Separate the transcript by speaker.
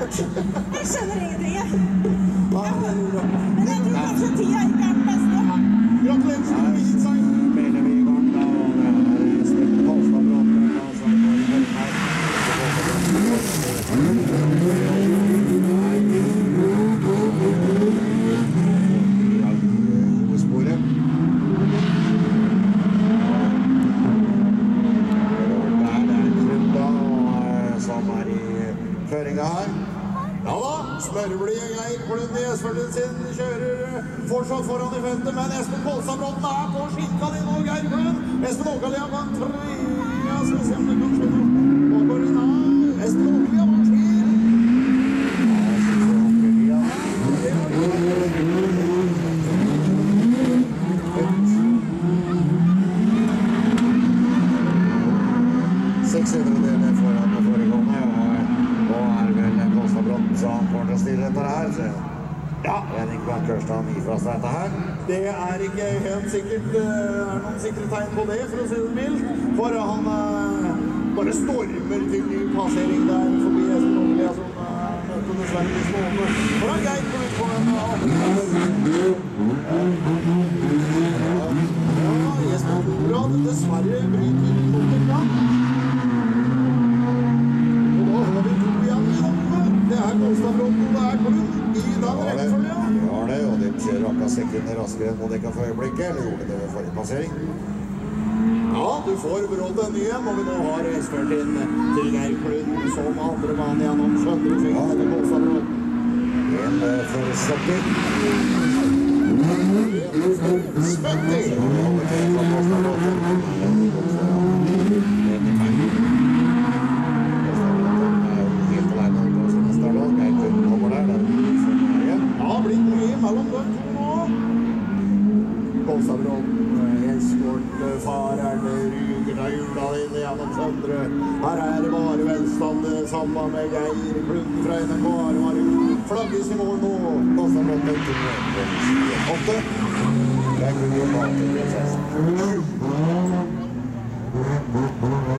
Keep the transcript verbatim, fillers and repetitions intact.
Speaker 1: Jeg skjønner ingenting, jeg.
Speaker 2: Hva er det du gjør?
Speaker 1: Men jeg tror kanskje tida ikke er den beste.
Speaker 2: Gratulerer til å gitt seg. Mener vi i gang da, og det er Espen Kolstad-Bråten, altså, for her. Hovedsporet. Som er i føringa her. Ja da, smørblide Geir Klund i Espen sin kjører fortsatt foran i feltet, men Espen Kolstad-Bråten er på skinka din nå, Geir Klund. Espen Åkerlia kan tre, ja, skal vi se om det kan skje noe. Bakover inn her, Espen Åkerlia var skjer. Ja, Espen Åkerlia. Seks hundredeler foran det foregående, og er vel Kolstad-Bråten som kommer til å stille dette her. Så ja, Henning Bankørstad ifra seg dette her. Det er ikke helt sikkert, er noen sikre tegn på det, for å si det mildt. For han uh, bare stormer til ny passering der forbi Espen Åkerlia, som uh, møter dessverre i slående. Foran Geir Klund på den andre. Ja, Jesper Norad dessverre bryter mot det bra. Det er Kolstad-Bråten, det er Klund i den rekkefølgen. Ja, det, og de kjører akkurat sekunder raskere enn Monica for øyeblikket, eller gjorde det ved forrige passering. Ja, du får Bråten en ny en, og vi nå har spurt inn til Geir Klund som andre mann gjennom Søndre Fylke til Kolstad-Bråten. En for sytti. sytti! Kolstad-Bråten, eskortfareren, ryger av hjula dine gjennom Søndre. Her er det bare velstand sammen med Geir Klund fra N M K. Flagges i mål nå. Kolstad-Bråten til åtte. Geir Klund gjør bak til seksten.